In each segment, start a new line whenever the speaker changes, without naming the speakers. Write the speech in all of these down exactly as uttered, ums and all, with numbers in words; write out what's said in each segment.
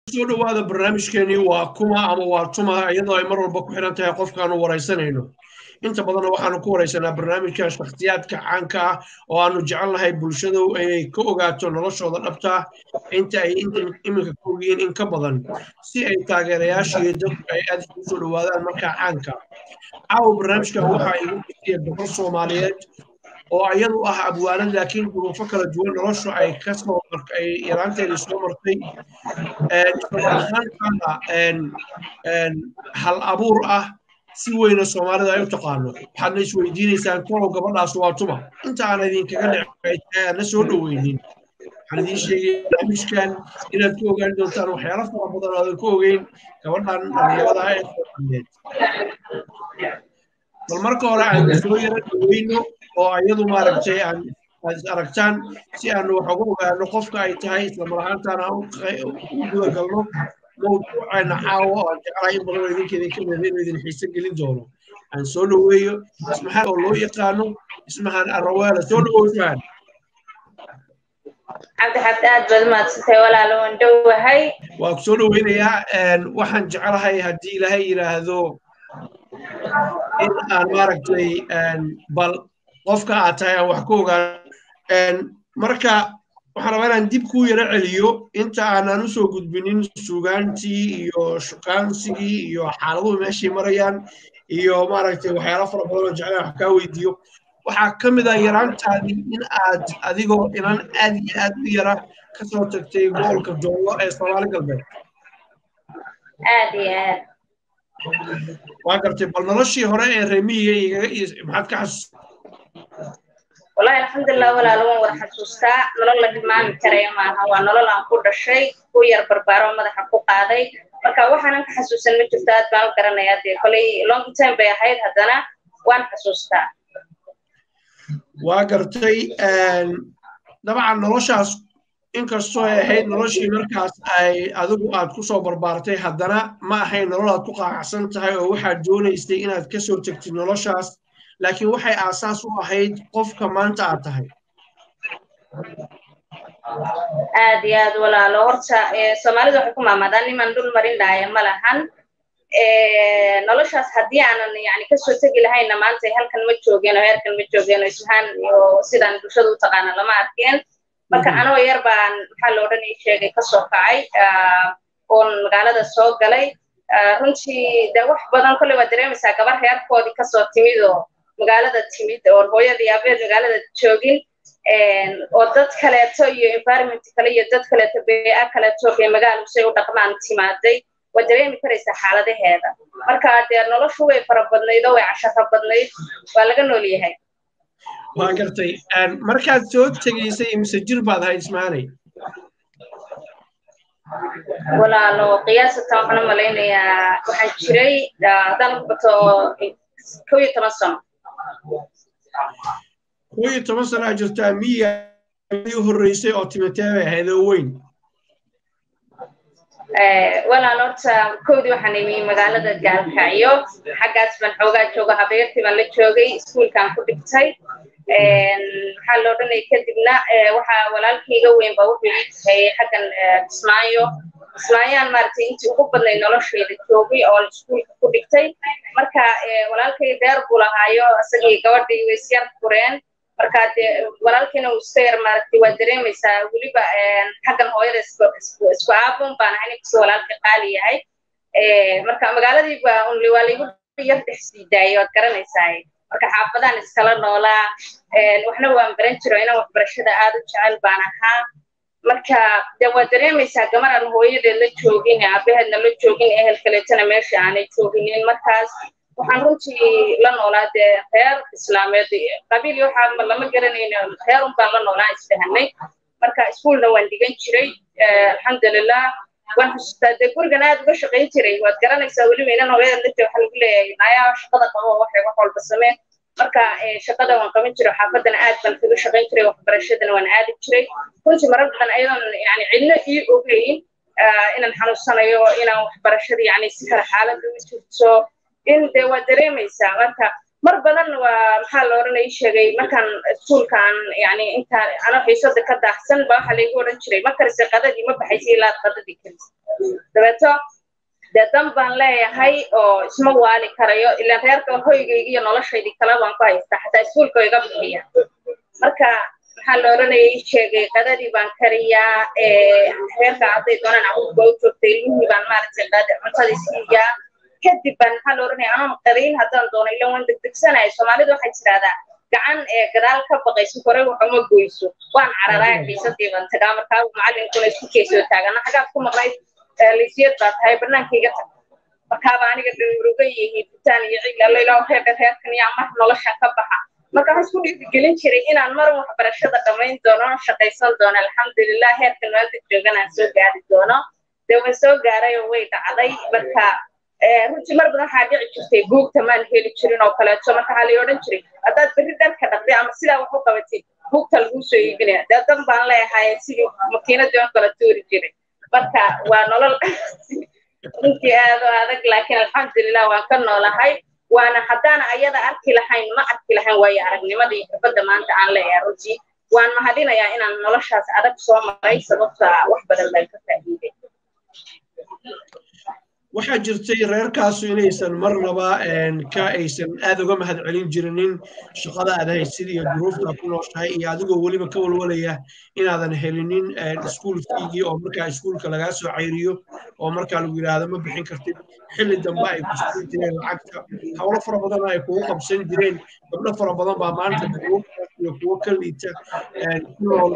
soo dhawaada barnaamijkeeni waa kuma ama waa tuma iyadoo ay mar walba ku xiran tahay qofkaanu waraysanayno inta badan waxaanu ku waraysanaa barnaamijka shakhsiyaadka caanka ah oo aanu jecelnahay bulshadu inay ka ogaato noloshooda dhabta ah inta ay iminka ka ogyihiin in ka badan si ay taageerayaasha iyo dadku ay aad ugu soo dhawaadaan markaa caanka caawa barnaamijkan waxaa igu dhigtay boqol Soomaaliyeed oo ayadu ah abwaanad laakiin duruufo kala duwan noloshu ay ka soo markay yaraanteedii soo martay hal abuur ah si weyna Soomaalida ay u taqaano waxaadna isweydiinaysaan kolow gabadhaas waa tuma inta aan idinkaga dhicina soo dhaweynin waxaan idiin sheegay barnaamijkan inaad ku ogaan doontaan waxyaalo fara badan oo aad ku ogeyn gabadhan dhalinyarada ah ee Soomaaliyeed bal marka hore aan soo yara dhaweyno oo ayadu maaragtay aan aragtaan si aanu wax uga ogaano qofka ay tahay isla mar ahaantaana u guda galno mawduucana caawa oo aan jeclahay in badan idinkeedin ka mid inuu idin xiise gelin doono aan soo dhaweeyo ismahaan oo loo yaqaano ismahaan araweela soo dhawooshaan
cabdi xabdaad baad maadsantay walaalo waan dhowahay
waa ku soo dhaweynayaa waxaan jeclahay haddii ilaahay yidhaahdo in aan maaragtay bal qofka aad tahay aan wax ku ogaan marka waxaan rabaa inaan dib kuu yara celiyo inta aanan u soo gudbinin suugaantii iyo shukaansigii iyo xaaladuhu meeshii marayaan iyo maaragtay waxyaalo fara badan oo jeclaan wax kaa weydiiyo waxaa ka mid ah yaraantaadii in aad adigoo inan aad iyo aad u yara ka soo tagtay gobolka Doolo ee Soomaali galbeed
aad iyo aad
waa gartay bal noloshii hore ee reemiyiga maxaad ka xasuus
والله الحمد لله ولا لون ولا حسوستا nolol la dhimaan karay maaha waa nolol aan ku dhashay ku yar barbaaro madaxa ku qaaday marka waxaan ka xasuusan ma jirto aad baan garanayaa de kolay long time bay ahayd hadana waan xasuustaa
waa gartay dabcan noloshaas inkastoo ay ahayd noloshii markaas ay adigu aad ku soo barbaartay haddana ma ahayn nolol aad ku qaacsan tahay oo waxaad doonaysay inaad ka soo tagtid noloshaas laakiin waxay aasaas u ahayd qofka maanta aad tahay
aad iyo aad walaalo horta Soomaalida waxay ku maamaadaan niman dul marin dhaaya ma lahan noloshaas haddii aanan yani ka soo tagi lahayna maanta halkan ma joogeen oo heerkan ma joogeen oo ishaan iyo sidaan bulshadu u taqaana lama arkeen marka anoo yar baan maxaa loo dhan ii sheegay ka soo kacay oon magaalada soo galay runtii de wax badan kolley waa dareemaysaa gabar reerkoodii kasoo timid oo magaalada timid oo hooyadii aabeed magaalada joogin oo dad kaleeto iyo environment kale iyo dad kaleeto bee'a kaleeto ee magaalo say u dhaqmaan timaaday waa dareemi karaysaa xaaladaheeda marka dee noloshu way fara badnayd oo way casharo badnayd waa laga nool yahay
waa gartay markaad soo tegaysay mise jir baad ahayd ismaanay
walaalo qiyaasatan waxaan u malaynayaa waxaan jiray haddaan ku bato kow iyo toban sano
kow iyo toban sano aad jirtaa miya u horreysay oo timatee bay ahayd oo weyn
walaalo horta kowdii waxaan imi magaalada Gaalkacyo xaggaas baan xoogaa jooga habeertii baan la joogay iskuulkaan ku dhigtay maxaa loo dhanay kadibna waxaa walaalkayga weyn baa wuxuu ii tahay xaggan Kismaayo Kismaayaan maaragtay intii ugu badnay noloshayda joogay oo iskuulka ku dhigtay marka walaalkay deer buu lahaayo asagii gabadhii way isyar fureen marka dee walaalkayna uu iska yar maaragtay waa dareemaysaa weliba xaggan hooyada isku aabun baan ahay ninkasoo walaalkay qaali yahay marka magaaladii baa unli waa laygu yar dhex sii daayay waad garanaysaa marka xaafadaan iskala noolaa waxna waan baran jiro inaan waxbarashada aad u jecel baan ahaa marka dee waa dareemaysaa gabar aan hooyadeed la joogin aabaheedna la joogin ehel kaleetana meesha aanay jooginin markaas waxaan runtii la noolaa dee reer islaameed qabiil waxaa lama garanayno reer un baan la noolaa isfahanay marka iskuulna waan dhigan jiray alxamdulilah waan xasuustaa dee gurigan aad uga shaqayn jiray waad garanaysaa weliba inan hooyadeed la jooga waxaa lagu leeyahay nayaa shaqada qabo waxay wax walba sameen marka shaqada waan qaban jiray xaafadana aad baan kaga shaqayn jiray waxbarashadana waan aadi jiray runtii marar badan ayadoon yani cidna ii ogeyn inaan xanuunsanayo inaan waxbarashada yani si kale xaaladda u jirto in dee waa dareemaysaa marka mar badan waa maxaa la oranayay sheegay markaan iskuulkan yani inta ana xiisada ka daahsan baa waxa lagu oran jiray ma karisay qadadii ma baxaysay ilaa qadadii karisay dabeeto dadam baan leeyahay oo isma waali karayo ilaa reerka hoygayga iyo noloshaydi kala baan ku haystaa xataa iskuulka iga bixiya marka maxaa la oranayay sheegay qadadii baan kariyaa ee reerka hadday doonaan caruurta u joogtay ilmihii baan maaragtay qada cuntadii siiyaa kadib baan maxaa la oranayay anaan qadayn haddaan doono ilaa waan degdegsanahay soomaalidu waxay tiraahdaa gacan ee gadaal ka baqayso kore waxuma goyso waan cararaa xiisadii baan tagaa markaa macallinkuna isku keysoo taagana xagaad ku maqnayd liisiyad baa tahay bannaankayga tag markaaba aniga dhowruga yihiin fitaan iyo cig alla ilaa reerka reerkan iyo mar nolosha ka baxa marka waxaan isku dhiirigelin jiray inaan mar waxbarashada dhammayn doono shaqaysan doono alxamdulilah heerkan maanta jooganaan soo gaari doono dee waan soo gaaray oo way dhacday marka runtii mar badan waxaa dhici jirtay buugta maan heli jirin oo kaleeto marka waxaa la odhan jiray haddaad berri dharka dhaqday ama sidaa wax u qabatid buugta laguu soo iibinaya dee dan baan leeyahay sidii makiinadii oo kala tuuri jiray marka waa nolol runtii aad u adag laakiin alxamdulilah waan ka noolahay waana haddaan ayada arki lahayn ma arki lahayn waayo aragnimadii xirfadda maanta aan leeyahay runtii waan mahadinayaa inaan noloshaas adag soo maray sababta wax badan baan ka faa'iiday
waxaa jirtay reerkaasu inaysan marnaba ka aysan aad uga mahad celin jirinin shaqada aad haysid iyo duruufta ku nooshahay iyo adigoo weliba ka walwalaya inaadan helinin iskuul fiigii oo markaa iskuulka lagaa soo cayriyo oo markaa lagu yidhaahdo ma bixin kartid xilli dambe ay ku siin jireen lacagta hawlo fara badan ay kugu qabsan jireen gabdho fara badan baa maanta duruuftaas iyo kuwo ka liita ku nool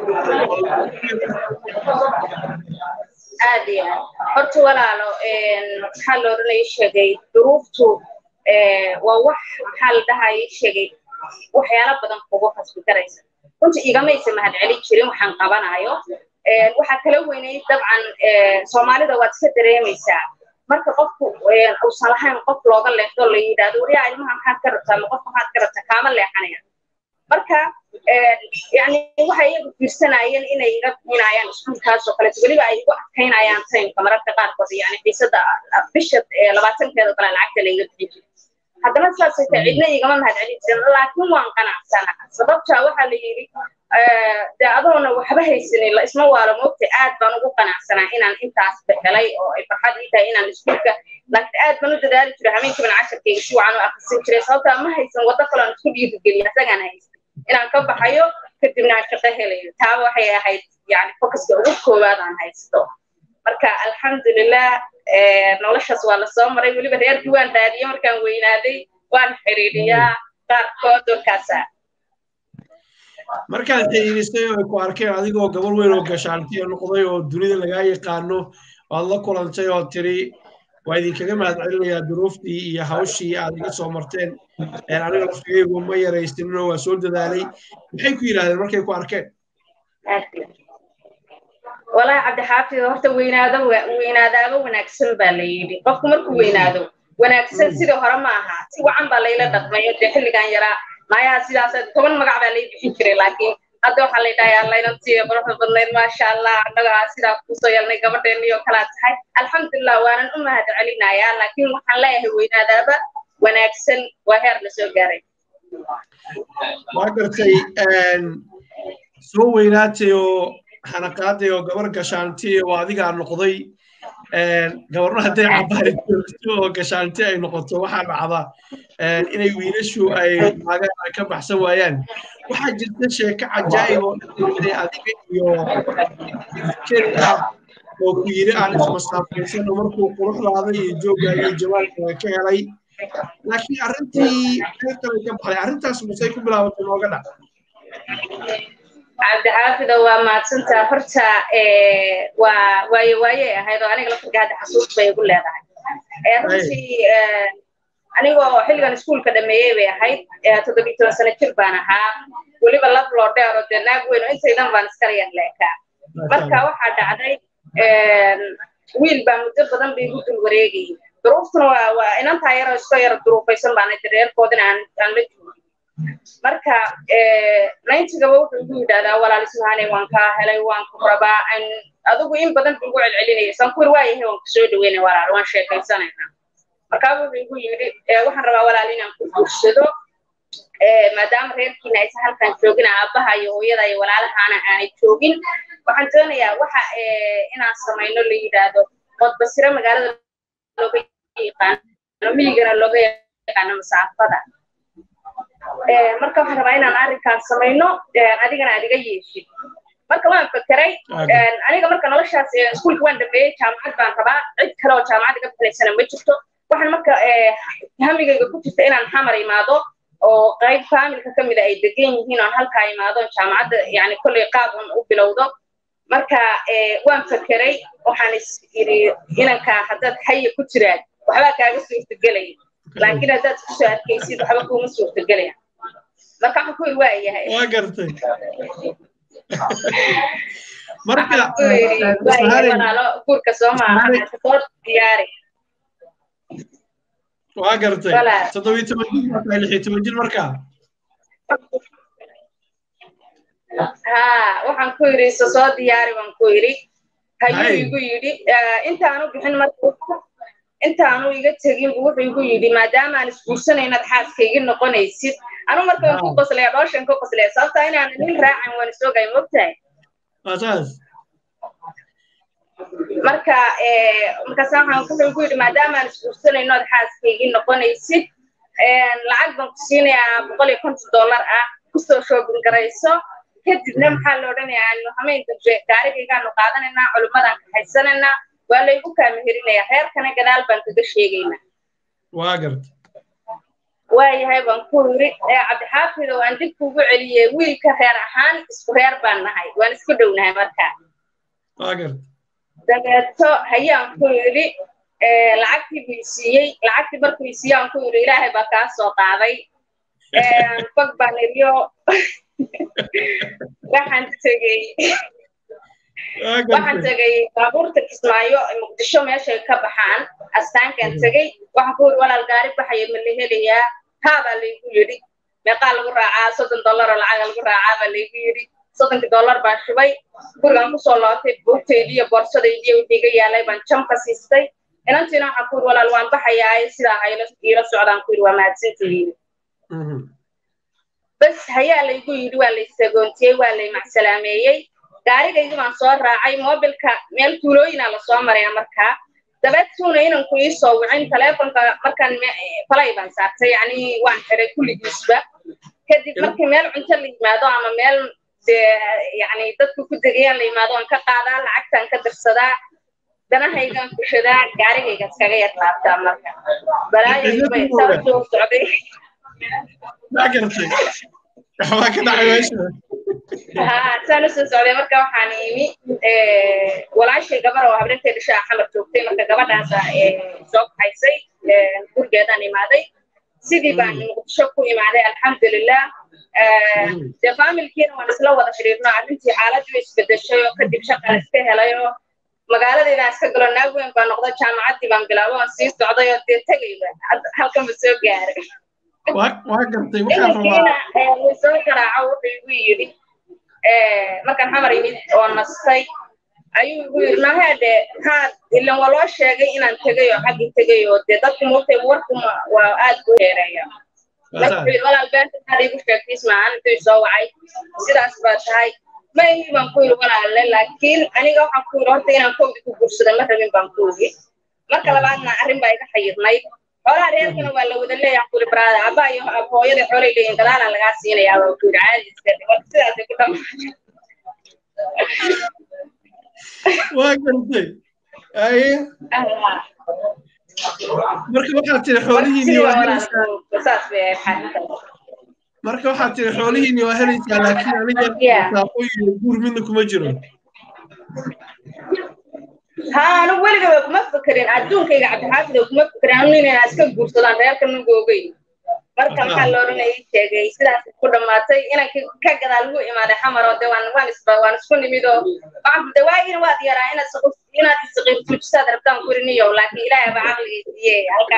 aad iyo aad horta walaalo maxaa la oranayay sheegay duruuftu waa wax maxaa la dhahayay sheegay waxyaalo badan kugu khasbi karaysa runta igamaysa mahad celin jirin waxaan qabanayo waxaa kala weynay dabcan soomaalida waad iska dareemaysaa marka qofku uusan lahayn qof looga leexdo la yidhaahdo wariyaa ilmaha maxaad ka rabtaa ma qofka maxaad ka rabtaa kaama leexanaya marka yani waxay iyagu fiirsanayeen inay iga bixinayaan iskuulkaas oo kaleeto weliba ay igu adkaynayaan taymka mararka qaarkood yani xiisada bisha labaatankeeda kale lacagta layga bixin jiray haddana saasay tahay cidna igama mahad celin jirin laakiin waan qanacsanaha sababtaa waxaa la yidhi dee adoona waxba haysanin la isma waalo moogtay aad baan ugu qanacsanaa inaan intaas bixelay oo ay farxad ii tahay inaan iskuulka laakiin aad baan u dadaali jiray habeenkiiban casharkayga si wacan u akhrisan jiray sababtaa ma haysan waddo kale aan isku dhiirigeliya isagaan haysan inaan ka baxayo kadibna aan shaqo helayo taa waxay ahayd yani focuska ugu koowaad aan haysto marka alxamdulilah noloshaas waa lasoo maray weliba reerkii waan raadiyey markaan weynaaday waan xiriiriyaa qaarkood warkaasa
markaad xiriirisay oo ay ku arkeen adigoo gabar weyn oo gashaantiya noqday oo dunida lagaa yaqaano waad la kulantay oo tiri waa idinkaga mahad celinayaa duruuftii iyo hawshii aad iga soo marteen aniga laftigaygu ma yaraysaninoo waa soo dadaalay maxay ku yidhahdeen markay ku arkeen
والله عبد الحافظ horta weynaado weynaadaaba wanaagsan baa la yiri qofku markuu weynaado wanaagsan sidoo hore ma aha si wacan baa layla dhaqmay oo xilligan yaraa maayaa sidaas toban magac baa lay bixin jiray laakiin hadda waxa la yidhaahdaa alla inantii quruxda badnayd maasha allah annaga sidaa ku soo yeelnay gabadheennii oo kala tahay alxamdulillah waanan u mahad celinayaa laakiin waxaan leeyahay weynaadaaba wanaagsan waa heer la soo gaaray
waa gartay soo weynaatay oo xanaqaaday oo gabar gashaanti oo adiga noqday gabarna hadday cabaari joogto oo gashaanti ay noqoto waxaa dhacda inay wiilashu ay maagaha ka baxsan waayaan waxaa jirta sheeko cajaa'ib oo adiga iyo keeda oo ku yiri aan ismasaafaysan markuu quruxdaada iyo joogaaga iyo jamaalkaaga ka helay laakiin arrintii meel kale ka baxday arrintaas musay ku bilaabatay nooga dhac
عبد الحافظ وما تنتا فرتا واي واي هذا أنا قلت قاعد حسوس بيقول لي هذا رأسي أنا هو حلقة سكول كده مية هاي تدبي تنسى نكربانا ها ولي بالله بلورد أرد ناقول إنت إذا ما نسكرين لك مركا واحد عدي ويل بمدة بدن بيقول الوريجي ظروفنا وإن أنت هيرا شوية ظروف يسمى عن الدرير كودنا عن عن marka ee ninety-ga wuxuu ugu yiraahdaa walaal ismaanay waan ka helay waan ku rabaa in adigu in badan ugu celcelinayay san ku waayahay waan soo dhaweynay walaal waan sheekaysanayna marka wuxuu ugu yiri waxaan rabaa walaal inaan ku guursado maadaama reerkiina aysan halkan joogin aabbaha iyo hooyada iyo walaalahaana aanay joogin waxaan doonayaa waxa inaan samayno la yidhaahdo qodbasiro magaalada looga yaqaano miyigana looga yaqaano masaafada marka waxaan rabaa inaan arrinkaan samayno adigana aad iga yeeshid marka waan fakeray aniga marka noloshaas iskuulka waan dhameeyey jaamacad baan rabaa cid kale oo jaamacad iga bixinaysana ma jirto waxaan marka hamigayga ku jirta inaan xamar imaado oo qayb faamilka ka mid ah ay degan yihiin oon halkaa imaado jaamacadda yani kolley qaab un u bilowdo marka waan fakeray waxaan is iri inankaa haddaad xaya ku jiraan waxbaa kaaga suurtagelaya laakiin haddaad kusoo arkaysid waxba kuuma suurtagelaya marka waxaan ku iri waa yahay
waa gartay marka
walaalo guurka soo maaha soo diyaari
waa gartay toddobiyo toban jir markaa lix iyo toban jir markaa
ها waxaan ku yiri soo diyaari waan ku yiri hayuu igu yiri intaanu bixin markaa intaanu iga tagin wuxuu igu yiri maadaama aan isguursanayna xaaskayga noqonaysid anu markaa ku qoslay dhooshan ku qoslay sababta inaan nin raacan waan soo gay moogtahay
asaas
marka ee marka waxaan ku igu yiri maadaama aan isguursanayna xaaskayga noqonaysid een lacag baan ku siinayaa boqol iyo konton dollar ah ku soo shoobin garayso kadibna maxaa loo dhanayaa aan hamaynta gaarigaygaanu qaadanaynaa culimadan ka haysanaynaa waa laygu kaamihirinayaa reerkana gadaal baan kaga sheegaynaa
waa garta
waayahay baan ku yiri cabdixaafid oo aan dib kugu celiyey wiilka reer ahaan isku reer baan nahay waan isku dhownahay markaa
waa garta
dabeeto hayaan ku yiri lacagtii buu siiyey lacagtii markuu siiyey aan ku yiri ilaahay baa kaa soo qaaday fag baan iriyo waxaan tagay waxaan tagay baabuurta Kismaayo Muqdisho meesha ka baxaan astaankan tagay waxaan ku walaal gaari baxay ma la helayaa taaba laygu yiri meeqa lagu raacaa soddon dollar oo lacag lagu raacaa baa laygu yiri soddon dollar baan shubay gurigaan ku soo laabtay buugteedii iyo boorsadeedii iyo dhiga yaalay baan jam ka siistay inantiina waxaan ku walaal waan baxayaa sida haylo ila socdaan ku waa maadsantihiin bas hayaa laygu yiri waa la isagoontiyay waa la macsalaameyay gaarigaygu baan soo raacay mobilka meel tuulooyina la soo maray markaa dabeetuna inaan ku soo wicin telefonka markaan falay baan saartay yani waan xiray kulligiisba kadib markii meel cunto la yimaado ama meel yani dadku ku degayaan la yimaado aan ka qaadaa lacagtaan ka dirsadaa danahaygaan kushadaa gaarigayga iskaga yar laabtaa marka balaayo bay soo socday
ما قلتي ما كنا عايشين
ها سنة سنة مركا وحنيمي ولا شيء قبل وهبرت الشيء حمر توقتي مركا قبل هذا سوق حيسي نقول جدا نماذج سيدي بان مقدشكوا نماذج الحمد لله دفعم الكين ونسلو وذا شريفنا عدنتي حالات ويش بدي الشيء وكدي بشكل استهلا لايو مقالة دي ناس كقولوا ناقوين بنقضي جامعات دي بنقلاوه سيس تعضي تيجي هالكم بسوق جاري
واقرتي
waxaan soo garaaco wuxuu yiri ee markaan xamar imid oo nastay ayuu ugu yiri mahade had ilaa waloo sheegay inaan tagayo xaqi tagayo dadku mootay warku waa aad u heeraya walaal beenta hadii ku sheegtay ismaan intuu soo wacay sidaas baa tahay ma ii baan ku yiri walaal laakiin aniga waxaan ku yiri horta inaan koodi ku guursado ma rabin baan ku yiri marka labaadna arrin baa iga xayirnay ولا ريالكنا ولا ودلنا يقول براد أبا يهو يدي حولي اللي ينقلنا لغاسين يا أبو كود عادي استدي وكسيرات كده
واقرتي أيه مركب waxaad tiri xoolihiini waa
saas bay xataa
marka waxaad tiri xoolihiini waa helaysaa laakiin aniga saaqooyin guur midna kuma jiro
ها أنا ولي جوا كم فكرين أدون كي قاعد حافظ وكم فكرين أنا نين أسكت بورسلان ريال كم جوجي مركم حلورنا يشجع يصير كل ما تي أنا كجدا لو إما ده حمر ودوان وان سبا وان سكون ميدو بعد دواين وادي رأي أنا سقط أنا تسقط تجسد ربطان كورني يوم لكن لا بعقل يه هلكا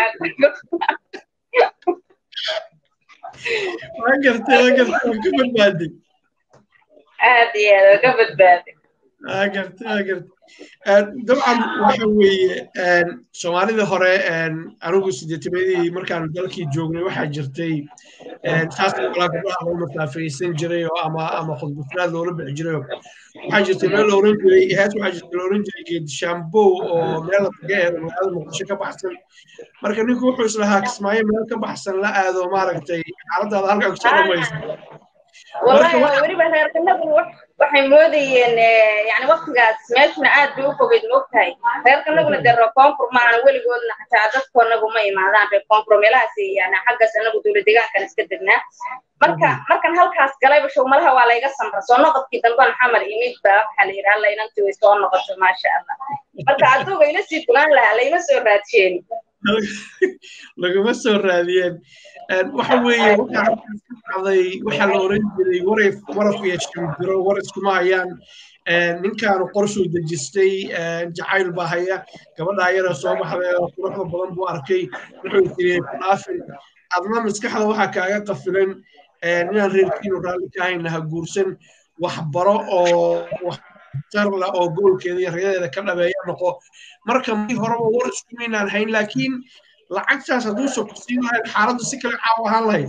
ما قلت ما قلت قبل بادي
هذه قبل بادي
ما قلت ما قلت dabcan waxa weeye soomaalida hore anigu sideetimadii markaan dalkii joognay waxaa jirtay saas walaa gabdhaha loo masaafaysan jiray oo ama ama khudbufraad loola bixi jiray waxaa jirtay meel la oran jiray hees waxaa jirtay la oran jiray geed shambow oo meel la taga ee magaalada muqdisho ka baxsan marka ninku wuxuu islahaa kismaayo meel ka baxsan la aado maaragtay xaaladaada halkaa kusoo dhamaysa
والله وريبا هير كنا بنروح waxay moodayeen yani waqtigaas meeshuna aad bay u fogeyd moogtahay heer kana guna daro koonfur maahan weligoodna xataa dadkoonagu ma imaadaan reer koonfur meelahaas yani xaggaas anagu dowlad deegaankan iska degnaa marka markan halkaas galayba show malaha waa layga samra soo noqodkii damban xamar imid baa waxaa la yidhaha alla inantii way soo noqoto maasha allah marka aduga ila sii dulaan lahaa layma soo raadsheen
laguma soo raadiyeen waxa weeye waxaa dhacday waxaa la oran jiray waraf waraf iyo shimbiro war iskuma hayaan ninkaanu qorshuu dejistay jacayl baa haya gabadha ayada soo baxday oo quruxda badan buu arkay wuxuu yiri dhaafin adna maskaxda waxaa kaaga qafilan inaan reerkiinu raalli ka hayna ha guursan wax baro oo wax tarla oo goolkeeda iyo reedeeda ka dhabeeya noqo marka mii horeba war isku miinaan hayn laakiin lacagtaas hadduu soo kursiin lahayd xaaladdu si kale caaw ahaan lahayd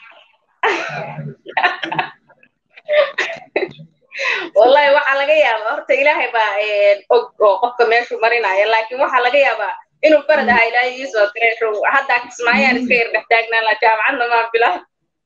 wallahi waxaa laga yaabaa horta ilaahay baa og oo qofka meeshuu marinaya laakiin waxaa laga yaabaa inuu farad ahaa ilaahay ii soo diray haddaa kismaayaan iska yar dhex taagnaan la jaamacadna maan bilaab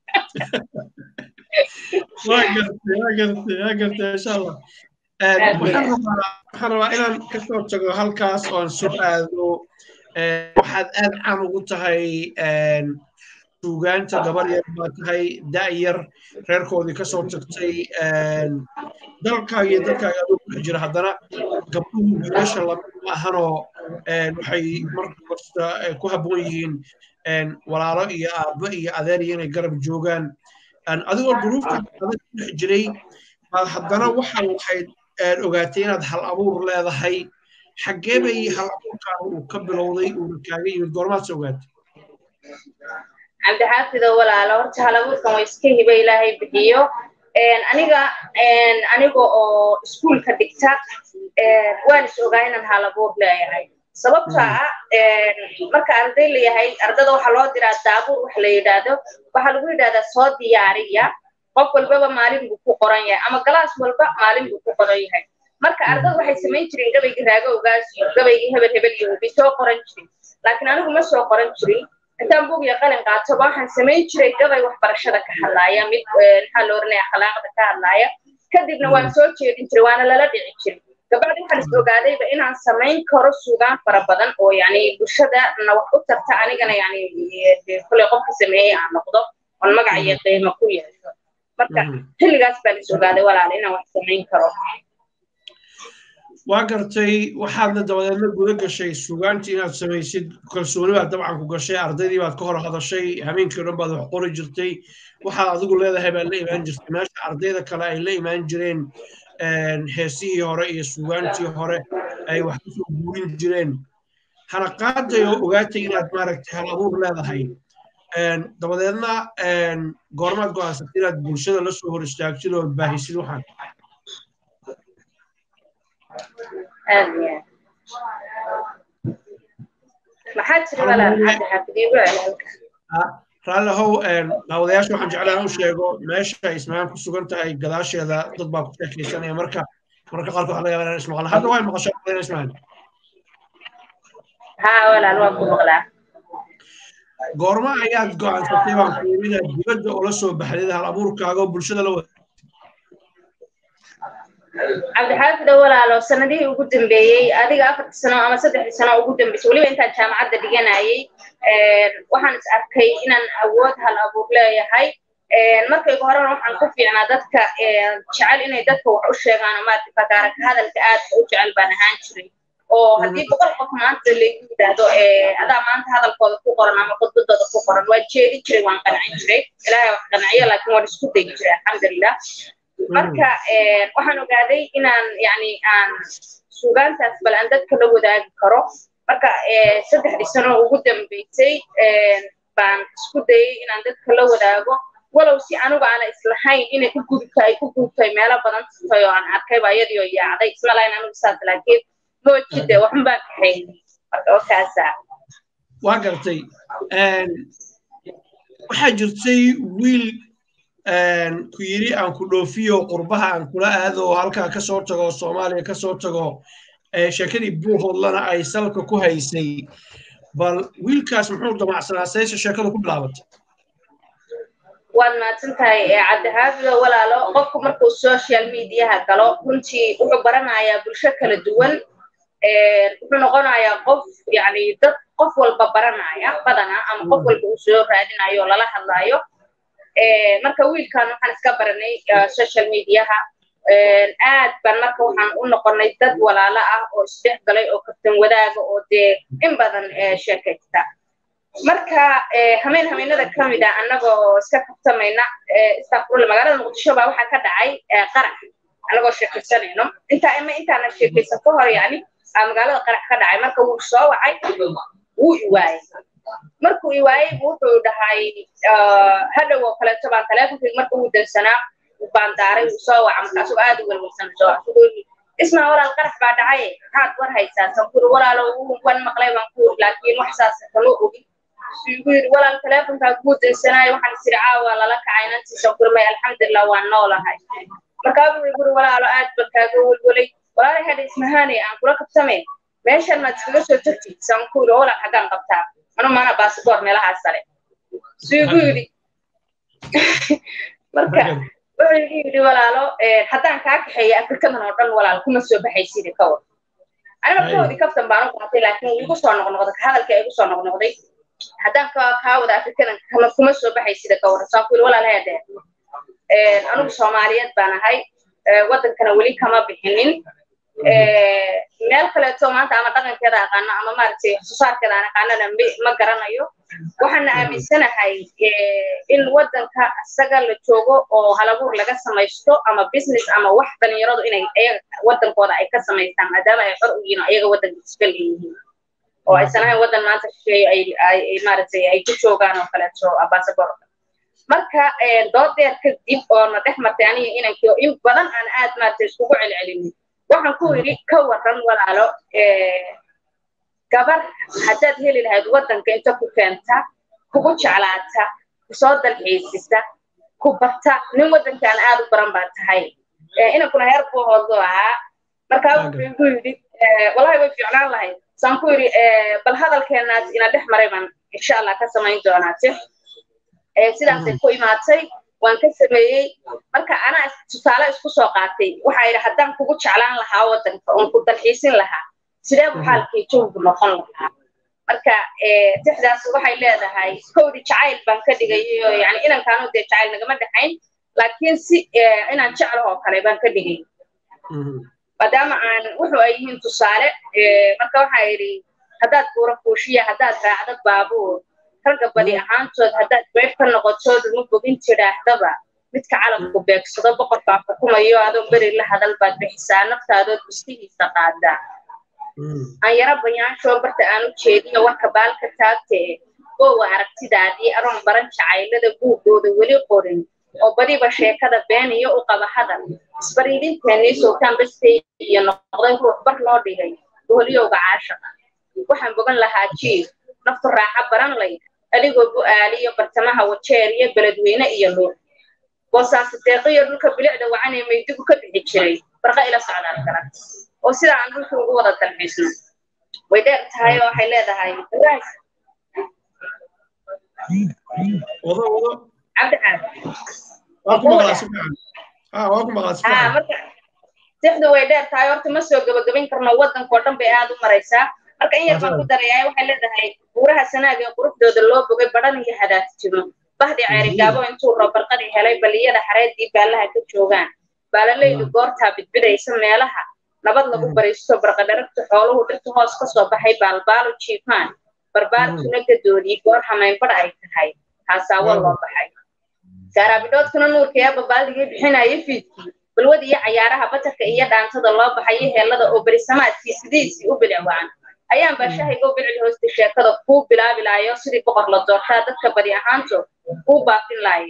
waa gartay waa gartay waa gartay insha allah waxaan rabaa inaan ka soo tago halkaas oon soo aado waxaad aad caan ugu tahay suugaanta gabar yar baa tahay da'yar reerkoodii ka soo tagtay dalkaaga iyo dalkaaga adoo ku dhex jira haddana gabdhuhu wiilasha lama ahanoo waxay marka kasta ku habboon yihiin walaalo iyo aabbo iyo adeer iyo inay garab joogaan adigoo duruufta adag ku dhex jiray baad haddana waxaa waxayd ogaatay inaad hal abuur leedahay xaggee bay hal abuurkaaga uu ka bilowday uuna kaaga yimid goormaad soo ogaatay
cabdixaafido walaalo horta hal abuurkan waa iska hiba ilaahay bixiyo aniga aniga oo iskuulka dhigta waan is ogaa inaan hal abuur leeyahay sababta ah marka arday leeyahay ardada waxaa loo diraa daabuur wax la yidhaahdo waxaa lagu yidhahdaa soo diyaariya qof walbaba maalin buu ku qoran yahay ama galaas walba maalin buu ku qoran yahay marka ardada waxay samayn jireen gabaygii raago ogaas iyo gabaygii hebel hebel iyo bay soo qoran jirin laakiin anigu ma soo qoran jirin intaan buug iyo qalin qaato waxaan samayn jiray gabay waxbarashada ka hadlaaya mid maxaa la oranaya akhlaaqda ka hadlaaya kadibna waan soo jeedin jiray waana lala dhici jiray gabadha waxaan is ogaadayba inaan samayn karo suugaan fara badan oo yani bulshadana wax u tarta anigana yani kuley qofka sameeyey aan noqdo oon magac iyo qiimo ku yeesho marka xilligaas baan is ogaaday walaala inaan wax samayn karo
waa gartay waxaadna dabadeedna guda gashay suugaantii inaad samaysid kalsooni baad dabcan ku gashay ardaydii baad ka hor hadashay habeenkii dhan baad wax qori jirtay waxaad adigu leedahay baad la imaan jirtay meesha ardayda kale ay la imaan jireen heesihii hore iyo suugaantii hore ay wax kusoo guurin jireen hana qaaday oo ogaatay inaad maaragtay hal abuur leedahay dabadeedna goormaad go'aansatay inaad bulshada la soo hor istaagtid oo baahisid waxaan
maxaad tiri walaal hadda xafidiigu
raalli how daawadayaasha waxaan jeclaan u sheego meesha ismaan ku sugan tahay gadaasheeda dad baa ku sheekaysanaya marka marka qaarkood waxaa laga yaabaa inaan ismaqlo hadda waa maqashaa ismaan
haa walaal waa ku maqlaa
goorma ayaad go'aansatay baan ku yidhi inaad dibadda ula soo baxdid hal abuurkaaga oo bulshada la wada
cabdixaafido walaalo sanadihii ugu dambeeyey adiga afartii sano ama saddexdii sano ugu dambeysay weliba intaan jaamacadda dhiganayay waxaan is arkay inaan awood hal abuur leeyahay markaygu horena waxaan ku fiicnaa dadka jecel inay dadka wax u sheegaan oo maaragtay fagaara ka hadalka aad u jecel baan ahaan jiray oo haddii boqol qof maanta lagu yidhaahdo adaa maanta hadalkooda ku qoran ama khudbadooda ku qoran waa jeedi jiray waan qancin jiray ilaahay wax qanciyo laakiin waan isku dayi jiray alxamdulilah marka waxaan ogaaday inaan yani aan suugaantaas bal aan dadka la wadaagi karo marka saddexdii sano ugu dambeysay baan isku dayay inaan dadka la wadaago walow si anugu aan islahayn inay ku gudubtay ku gudubtay meelo badan tahay oo aan arkay baayadii oo yaacday isla laan anugu saas laakiin moojide waxan baa ka hayn marka kaasa
waa gartay een waxa jirtay wiil een ku yiri aan ku dhoofiyo qurbaha aan kula aado halka ka soo tago Soomaaliya ka soo tago ee sheekadii buuhoodlana ay salka ku haysay bal wiilkaas muxuu damacsanaa saysa sheekadu ku bilaabatay
waan maadsantahay cabdihaafido walaalo qofku markuu social media galo runtii wuxuu baranayaa bulsho kala duwan ee wuxuu noqonayaa qof yani dad qof walba baranaya badana ama qof walba uu soo raadinayo lala hadlayo ee marka wiilkan waxaan iska baranay social media-ha ee aad baan marka waxaan u noqonay dad walaalo ah oo isdhex galay oo kaftan wadaaga oo dee in badan ee sheekaysta marka ee hameen hameenada kamid ah anagoo iska kaftamayna ee istaaqul magaalada Muqdisho baa waxa ka dhacay qarax anagoo sheekaysanayno inta ama inta aan sheekaysan ka hor yani magaalada qarax ka dhacay marka uu soo wacay uu iwaay markuu iwaay wuxuu dhahay hada oo kale tabaan telefoonka markuu uu dansanaa baan daaray uu soo wacay markaas uu aad u walwalsan soo isma walaal qarax baa dhacay haad war haysaa sankur walaalo uu wan maqlay baan ku laakiin wax saas kale oo سيقول ولا التلفون كقول السنة وحن سرعة ولا لك عينات سكر ما الحمد لله والنولا هاي مركب يقول ولا على قد بكاقول ولي ولا هذا اسمه هاني أنا كلك بسمين ماشي أنا تقول شو تكتي سانكور ولا حاجة قبتها أنا ما أنا باسبور ملا هالسنة سيقولي مركب ويقول ولا له حتى أنا كاك هي أفريقيا من أردن ولا كم سوى بحيسير كور أنا بقول دي كفتم بانو قاتل لكن يقول صار نقول هذا الكلام يقول صار نقول haddaan ka ka wada afrikadan kama kuma soo baxay sida ka warsan kuul walaal hayade ee anigu Soomaaliyeed baan ahay wadankana wali kama bixinin ee meel kale oo maanta ama dhaqankeeda aqaan ama maartay susaarkeeda aan aqaanana ma garanayo waxaan aaminsanahay in wadanka asaga la joogo oo halabuur laga samaysto ama business ama wax dhalinyaradu inay wadankooda ay ka samaystaan maadaama ay xor u yihiin ayaga wadanka isbal yihiin oo ay sanahay wadan maanta shay ay ay maartay ay ku joogaan oo kale soo abasabor marka ee doodeer ka dib oo na dhex martay aniga inankiyo in badan aan aad maartay isku celcelin waxaan ku yiri ka waran walaalo ee gabar hadaad heli lahayd wadanka inta ku keenta kugu jeclaata ku soo dalxiisista ku barta nin wadankan aad u baran baa tahay ee inankuna heer ku hoodo ah marka wuxuu ku yiri wallahi way fiicnaan lahayd سانكوري بل هذا الكلام إن ده مريم إن شاء الله كسمين جوناته سيدا سيكوي ماتي وانكسمي مركا أنا تسالة إسكو سوقاتي وحايرة حتى نكوكوش علان لها وطن ونكو تلحيسين لها سيدا بحال كي تشوف بمخون لها مركا تحدث وحاي لها هاي كودي شعيل بانكدي يعني إنا كانوا دي شعيل نقمد حين لكن سي إنا نشعره كالي بانكدي maadaama aan wuxuu ay yihiin tusaale ee marka waxa yiri hadaad buura fuushiya hadaad raacdo baabuur kalka badi ahaantood hadaad beer ka noqoto ma bogin jiraahdaba midka calamku beegsado boqorka xukumayo adoo bari la hadal baad bixisaa naftaada dustiisa qaada aan yara bayaan soo barta aan u jeediyo warka baalka taagtee oo aragtidaadii aroon baran jacaylada buugooda wali qorin oo badiba sheekada been iyo u qaba hadal isbariidinteeni sootaan bastay iyo noqday ruux bar loo dhigay dooliyowga caashaqa waxaan bogan lahaa jiif naftu raaxa baran lay adigoo bu'aaliyo bartamaha wajeer iyo beledweyne iyo luuq boosaas deeqiyo dhulka bilicda wacanay maydigu ka bixi jiray barqa ila socdaal kala oo sida aan dhulka ugu wada dalxiisno way dheer tahay oo waxay leedahay
wado wado
عبد العال
واكم مغاسب اه واكم مغاسب
اه marka tixdu way dheer tahay horta ma soo gabagabayn karno wadanka oo dhan bay aad u maraysaa marka in yar baan ku dareeyay waxay leedahay buuraha sanaaga ee quruxdooda loo bogay badan iyo hadaad jiro bahdi ceeri gaabo intuu robarqadi helay baliyada xareedii baalaha ka joogaan baalaleydu goorta bidbidaysa meelaha nabad lagu bariisto barqadaragta xooluhu dhirta hoos ka soo baxay baalbaalo jiifaan barbaarkuna gadoodii goor hamayn bar ay tahay haasawo loo baxay saarabidoodkuna nuurkaya babaaldigii bixinaya fiidkii balwad iyo cayaaraha batarka iyo dhaantada loo baxay heelada oo barisamaadkii sidiisii u bilacwaan ayaan baashahayga u bilcil hoosta sheekada ku bilaabilaayo sidii boqor la doortaa dadka badi ahaanto ku baafin laayeen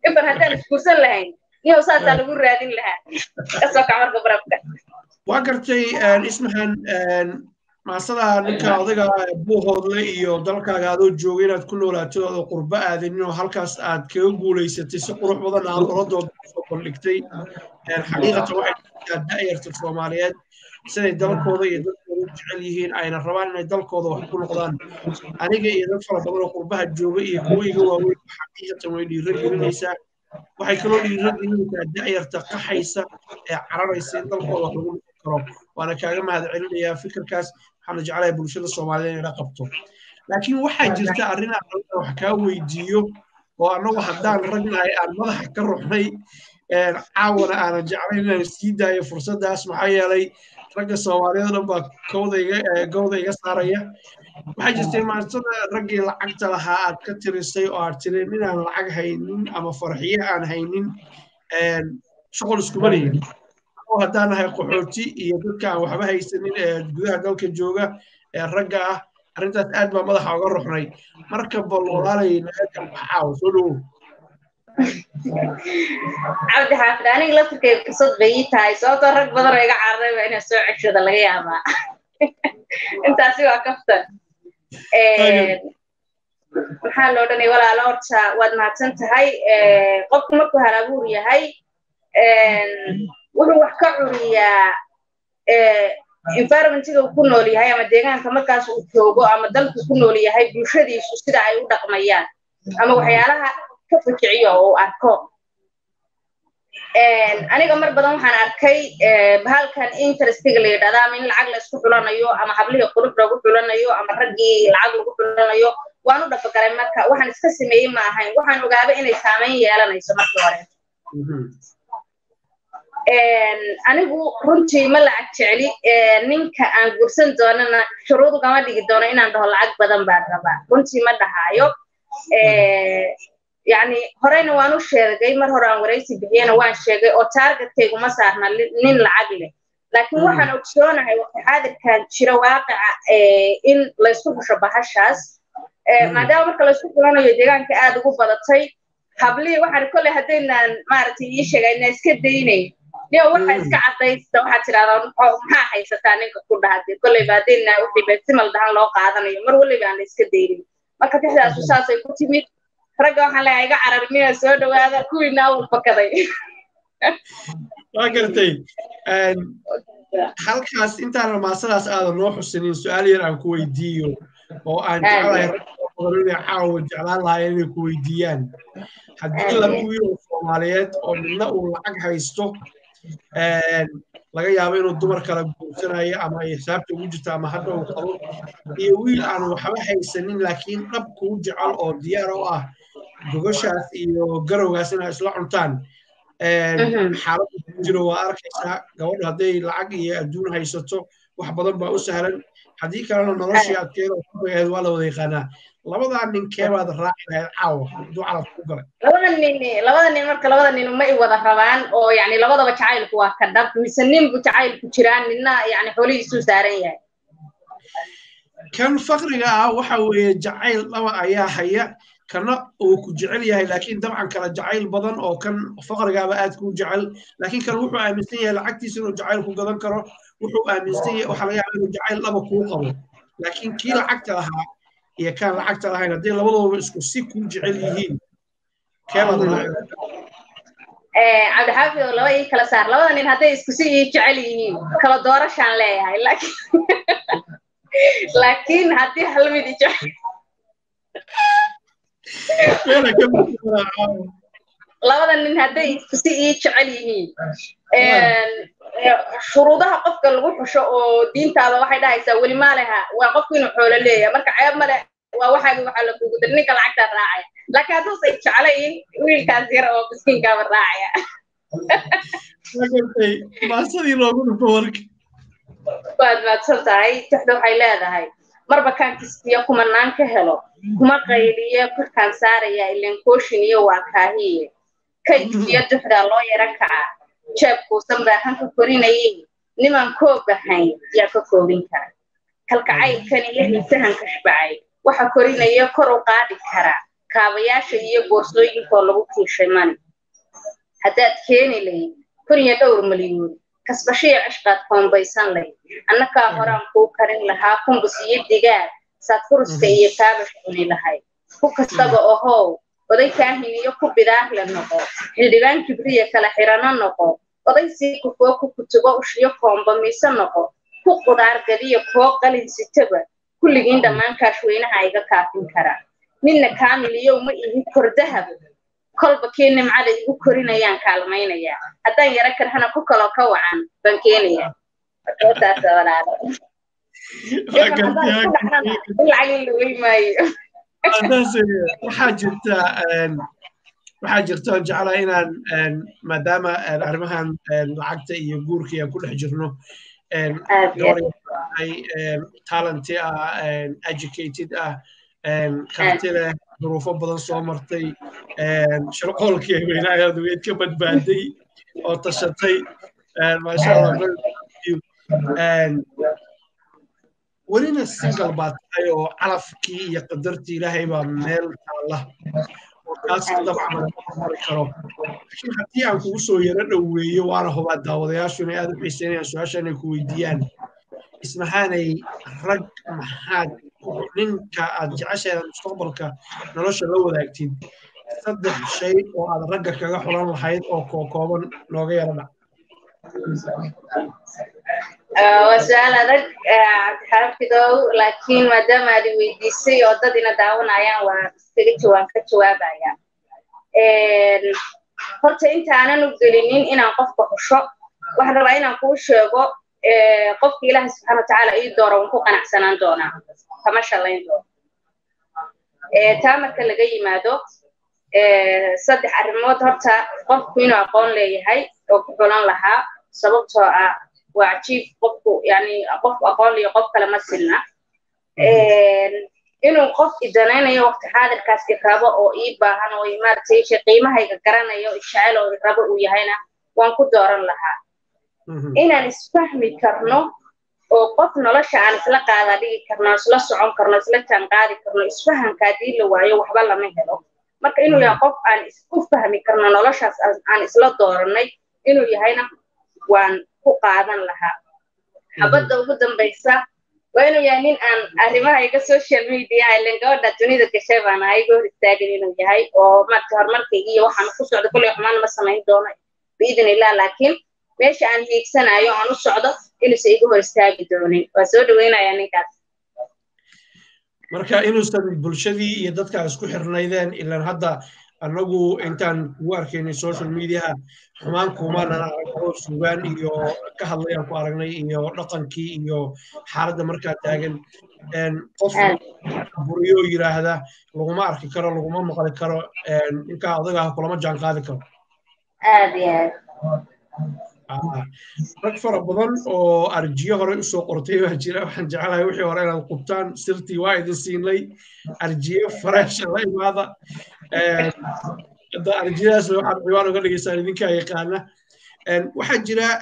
ifan haddaan iskuursan lahayn niyow saasaa lagu raadin lahaa kasoo kac marka barabka
waa gartay ismahan maasada ninka odayga buuhoodle iyo dalkaaga adoo jooga inaad ku noolaato oo qurbo aadin oo halkaas aad kaga guulaysatay si qurux badan aad oladooda soo bandhigtay xaqiiqatan waxay jirtaa da'yarta Soomaaliyeed siday dalkooda iyo dadkooda jecel yihiin ayna rabaan inay dalkooda wax ku noqdaan aniga iyo dad fara badan oo qurbaha jooga iyo kuwa iga waaweyn xaqiiqatan way dhiirigelinaysaa waxay kaloo dhiirigelinaysaa da'yarta qaxaysa ee cararaysa in dalkooda wax lagu noqon karo waana kaaga mahadcelinayaa fikirkaas waxaan jeclahay bulshada Soomaaliyeed inay qabto laakiin waxaa jirta arrin aan wax ka weydiiyo oo anagu haddaan ragnahay aan madaxa ka ruxnay caawana aan jeclayn inaan sii daayo fursadaas maxaa yeelay ragga Soomaaliyeed dhan baa kowdayga gowda iga saaraya waxaa jirtay maantada raggii lacagta lahaa aad ka tirisay oo aad tireen inaan lacag haynin ama farxiye aan haynin shaqo isku bariyin haddaan nahay qaxooti iyo dadka aan waxba haysanin ee gudaha dalka jooga ee ragga ah arrintaas aad baa madaxa uga ruxnay marka bal walaalay naga baxaaw soo dhow
cabdi xaafid aniga laftirkay fursad bay tahay sababtoo rag badan oo iga cararay waa inaan soo ceshada laga yaabaa intaasi waa kaftan maxaa loo dhanay walaalo horta waad mahadsan tahay qofku markuu halabuur yahay wuxuu wax ka curiyaa environmentiga uu ku nool yahay ama deegaanka markaas uu joogo ama dalku ku nool yahay bulshadiisu sida ay u dhaqmayaan ama waxyaalaha ka fikiciyo oo arko aniga mar badan waxaan arkay bahalkan interestiga la yidhahdo ama in lacag la isku xulanayo ama hablihii qurux lagu xulanayo ama raggii lacag lagu xulanayo waan u dhafagalay marka waxaan iska sameeyey ma ahayn waxaan ogaabay inay saameyn yeelanayso markii hore anigu runtii ma lacag jecli ninka aan gursan doonana shuruud kama dhigi doono inaan dhaho lacag badan baan rabaa runtii ma dhahaayo يعني هرينا وانو شيغay mar hore aan wareysi bixiyana waan sheegay oo targetkaygu ma saarna nin lacag leh laakiin waxaan ogsoonahay waqti xaadirkan jira waaqica in la isku xusho bahashaas maadaama marka la isku xulanayo deegaanka aad ugu badatay hablii waxaan kole hadeynaan maaragtay ii sheegay inay iska daynay niyo waxa iska cadaysta waxa tiraahdaa maxaa haysataa ninka ku dhahaday kole baadina wixii beesimal dhahan loo qaadanayo mar waliba aan iska daynin marka tixdaas saasay ku timid ragga waxaan leeyahay iga carar miya soo dhawaada kuwiina uu fakaday
waa gartay halkaas intaan maasadaas aad noo xusanin su'aal yar aan ku weydiiyo oo aan jeclahay ragga caawa jeclaan lahaa inay ku weydiiyaan haddii laba wiil oo Soomaaliyeed oo midna uu lacag haysto laga yaabo inuu dumar kala guursanayo ama ay xisaabta ugu jirto ama hadda uu qabo iyo wiil aan waxba haysanin laakiin dhab ku jecel oo diyaar u ah gogoshaas iyo garowgaas inay isla cuntaan xaalad jiro waa arkaysaa gabadha hadday lacag iyo adduun haysato wax badan baa u sahlan haddii kalena noloshii adkeeda ku bagayd waa la wada yaqaanaa labadaa nin keebaad raaci lahayd caawa hadduu calaf ku galay
labada nin labada nin marka labada nin ma i wada rabaan oo yani labadaba jacaylku waa ka dhab mise nin bu jacaylku jiraan ninna yani xoolihiisu saaran yahay
kan faqriga ah waxa weeye jacayl laba ayaa haya kana uu ku jecel yahay laakiin dabcan kala jacayl badan oo kan faqrigaaba aad ku jecel laakiin kan wuxuu aaminsan yahay lacagtiisa inuu jacayl ku gadan karo wuxuu aaminsan yahay waxa laga yaabaa inuu jacayl laba kuu qabo laakiin kii lacagta lahaa iyo kan lacagta lahayn haddii labadooba isku si ku jecel yihiin keebad
cabdi xaafid laba ii kala saar labada nin hadday isku si ii jecel yihiin kala doorashaan leeyahay laakiin laakiin haddii hal mid i jecel labada nin hadday isku si ii jecel yihiin shuruudaha qofka lagu xusho oo diintaada waxay dhahaysaa weli ma leha waa qofku inuu xoolo leeyahay marka ceeb male waa waxaagi waxaa la kugu dir ninka lacagtaa raacaya laakiin hadduusay jeclayn wiilkaas yar oo miskiinkaaba raacaya
maasadii loogu dhufo warka
waad maadsan tahay tixda waxay leedahay marba kaan kistiya kumanaan ka helo kuma qayliye korkaan saaraya ileen kooshin iyo waa kaahiye kaydkiyo duxdaa loo yara kacaa jeebkuusan baahan ka korinayay niman koob ahayn yaa ka koobin kara kalkacaylkan iyo hiisahan kashbacay waxa korinaya kor u qaadi karaa kaabayaasha iyo boorsooyinkoo lagu kiishay mani haddaad keeni lahayd kun iyo dhowr malyan kasbashiyo cishqaad koombaysan lahayd annakaa horaan kuu karin lahaa kumbus iyo digaag saad furuska iyo kaabash cuni lahayd ku kastaba ohow oday kaahin iyo ku bidaar la noqo xildhibaan kibriya kala xirano noqo oday sii kufoo ku kutubo ushiyo koomba miise noqo ku qudaar gadiyo koo qalin sitaba kulligiin dhammaan kaashweynaha iga kaafin karaa ninna kaamil iyo ma ihi kor dahab kolba kii nimcada igu korinayaan kaalmaynayaa haddaan yara karhana ku kaloo ka wacan baan keenayaa taas walaalo lacag luway maayo
waxaa jirta waxaa jirta jeclaa inaan maadaama arrimahan lacagta iyo guurka aan ku dhex jirno talenty ah educated ah karti leh duruufo badan soo martay shirqoolkii haweenayaadu weyd ka badbaaday oo tashatay maasha allah welina single baa tahay oo calafkii iyo qadartii ilaahay baa meel taalla oo taas dabcan mari karo laakiin haddii aan kugu soo yaro dhoweeyo waana hubaa daawadayaashu inay aad u xiiseynayaan su-aasha inay ku weydiiyaan ismahaanay rag maxaad ninka aad jeceshahay mustaqbalka nolosha la wadaagtid saddex shay oo aad ragga kaga xulan lahayd oo kookooban nooga yara dhac
وسؤال هذاك عارف كده لكن ما دام هذه ويديسي وضدنا داون عيان واستجت وانكتوا بعيا فرت أنت أنا نقولين إن قف بخشة واحد رأينا كوش جو قف إله سبحانه وتعالى يدور ونكون أحسن دونا فما شاء الله يدور تامر كل جاي ما دو صدق الرموت هرتا قف فينا أقول لي هاي وكلان لها سببتها وعجيب قف يعني قف أقول لي قف كلام السنة إنه قف إدانين يو وقت هذا الكاس كرابة أو إيبا هنا ويمار تيجي قيمة هي كرنا يو إشعال أو كرابة ويهنا وانكو دوران لها إن نسفهم كرنو وقف نلاش عن سلك هذا دي كرنا سلس عن كرنا سلك عن قاعد كرنا إسفهم كادي لو ويا وحبلا مهلو مرك إنه يقف عن إسفهم كرنا نلاش عن سلك دوراني إنه يهنا وان قاعدن لها حبدا وقدم بيسا وإنه يعني أن أهلما هيك السوشيال ميديا اللي نقول الدنيا كشيء أنا هيجوا يستعجلين إنه جاي وما تهر مركي وحنا خصوصا على كل يوم أنا بس ما يدونه بإذن الله لكن ماشي عن هيك سنة يوم أنا الصعدة اللي سيجوا يستعجلوني وسود وين يعني كات
مركا إنه استد بالشدي يدتك على سكوح الرنايدان إلا هذا anagu intaan ugu arkaynay social media xumaan kuma nana aragno suugaan iyo ka hadlayaan ku aragnay iyo dhaqankii iyo xaaladda markaa taagan een qof buriyo yiraahda laguma arki karo laguma maqli karo een inka adaga kulama jaan qaadi karo
aad iyo
aad rag fara badan oo arjiyo hore u soo qortay waa jira waxaan jecelahay wixii hore inaad qubtaan sirtii waa idin siinay arjiyo fresh la imaada هذا الجهاز لو حد يوانو قال لي سالي ذيك هاي قالنا واحد جرا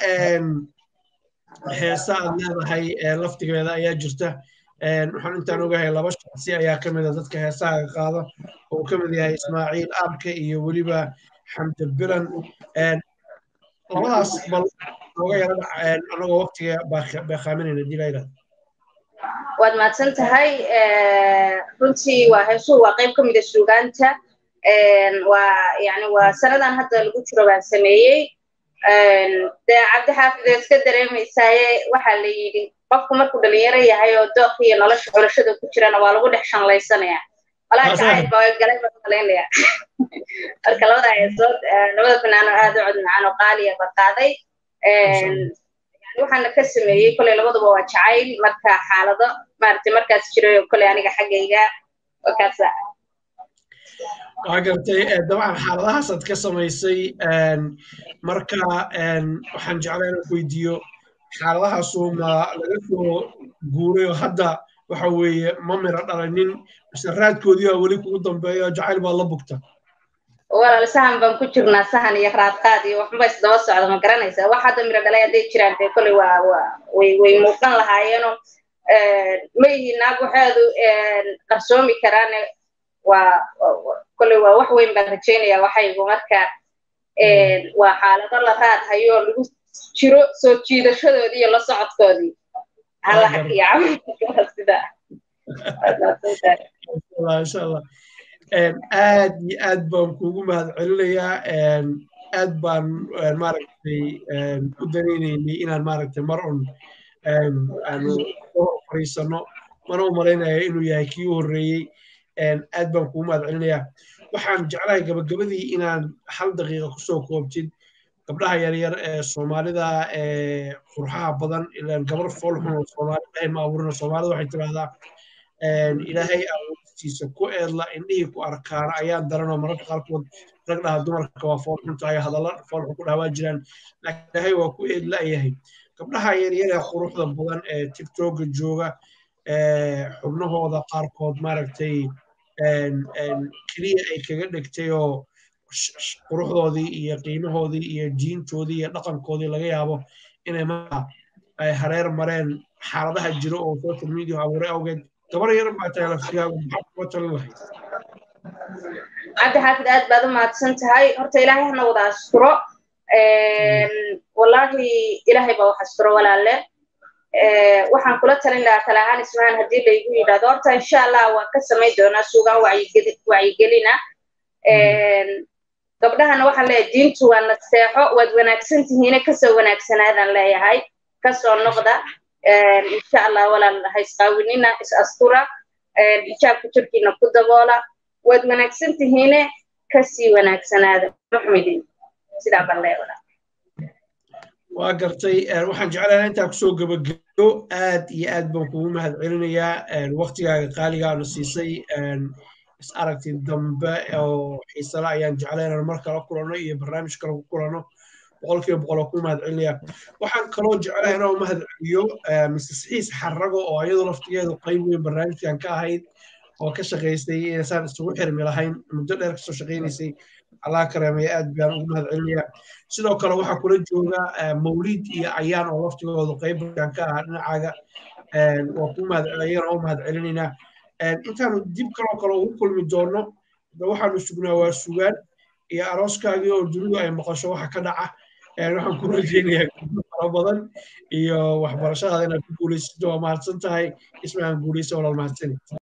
حساب هذا هاي لفتك هذا يا جرته وحن أنت نوجه هاي لبش سي يا كم إذا ذاتك حساب قاضي وكم إذا إسماعيل أبكي وليبا حمد البرن خلاص بل نوجه أنا وقت بخامين الدي ليلة
واد ما تنت هاي كنتي وهسوا وقيمكم إذا سوغانتا ويعني وسنة هذا الجوتشرو عن سمية ده عبد الحافظ يسكدر مساي وحلي قفكم مركو دليرة يهاي ودقي نلاش على شد الجوتشرو أنا والله قد حشان الله يسنى ولا تعال بقى قلنا مثلاً ليه الكلام ده يصير نبدأ كنا أنا هذا عندنا عنو قالي بقاضي يعني وحنا كسمية كل اللي بدو بوجعي مركا حالة مرتي مركز شروع كل يعني حاجة وكذا
أقرتي طبعا حالها صد كسميسي مركا وحن جعلنا فيديو حالها صوما لقيته جوري وحدا وحوي ممر الرنين سرات كوديا ولي كودم بيا جعل بالله بكتة
ولا لسان بنكتشرنا سهل يخرج قادي وحبس دوس على مكرنيسة واحد من الرجال يدي شران كل و و ويمكن لها ينو ما ينابو هذا قرصومي كرانة waa kolley waa wax weyn baan rajaynayaa waxaygu marka waa xaalado la raad hayo lagu jiro soo jiidashadoodii iyo la socodkoodii halaha iyo sida
insha allah aad iyo aad baan kuugu mahadcelinayaa aad baan maaragtay u danaynaynay inaan maaragtay mar un aanu fariisano mana u malaynayo inuu yahay kii u horreeyey aad baan kuugu mahadcelinayaa waxaan jeclahay gabagabadii inaan hal daqiiqa kusoo koobtid gabdhaha yaryar ee soomaalida ee qurxaha badan ilaan gabar foolxun oo soomaali ilaahay ma abuurina soomaalida waxay tidhahdaa ilaahay awoodsiisa ku eedla indhihii ku arkaana ayaan daranoo mararka qaarkood rag dhaha dumarka waa foolxun tahay hadalla foolxun ku dhaawaa jiraan laakiin ilaahay waa ku eedla yahay gabdhaha yaryar ee quruxda badan ee tiktoka jooga xubnahooda qaarkood maaragtay keliya ay kaga dhigtay oo quruxdoodii iyo qiimahoodii iyo jiintoodii iyo dhaqankoodii laga yaabo inay markaa ay hareer mareen xaaladaha jiro oo social media abuuray awgeed gabar yar baa tahay laftigaagu maxaad kuga talin lahayd
cabdi xaafid aad baad u mahadsan tahay horta ilaahay hana wada asturo wallaahi ilaahay baa wax asturo walaalle waxaan kula talin lahaa tala ahaan ismahan haddii laygu yidhahdo horta insha allah waan ka samayn doonaa suugaan wacyigelina gabdhahana waxaan leeyahay diintu waa naseexo waad wanaagsan tihiine kasoo wanaagsanaadaan leeyahay kasoo noqda insha allah walaal haysqaawinina is astura xijaabka jirkiina ku daboola waad wanaagsan tihiine kasii wanaagsanaada muxmidin sidaa baan leeyahay
waa gartay waxaan jeclahay intaa kusoo gabagabo aad iyo aad baan kugu mahadcelinayaa waqtigaaga qaaligaana siisay is aragtid dambe oo xiisala ayaan jeclay inaan mar kala kulanno iyo barnaamij kale ku kulanno boqolkiiba boqol oo ku mahadcelinaya waxaan kaloo jeclahay inaan u mahadceliyo misses xiis xarago oo iyadoo laftigeedu qayb weyn barnaamijkan ka ahayd oo ka shaqaysay inasaan isugu xirmi lahayn muddo dheer kasoo shaqaynaysay allah kareemaya aad baan ugu mahadcelinayaa sidoo kale waxaa kula jooga mawlid iyo ayaan oo laftigoodu qaybkan ka ahaa dhinacaaga waa ku mahadceliyana oo mahadcelinaynaa intaanu dib kaloo kale ugu kulmi doono waxaanu sugnaa waa sugaan iyo arooskaagii oo dunidu ay maqasho waxa ka dhaca waxaan ku rajaynayaa fara badan iyo waxbarashadaada inaad ku guulaysato waa mahadsan tahay ismahan guulaysa walaal mahadsanid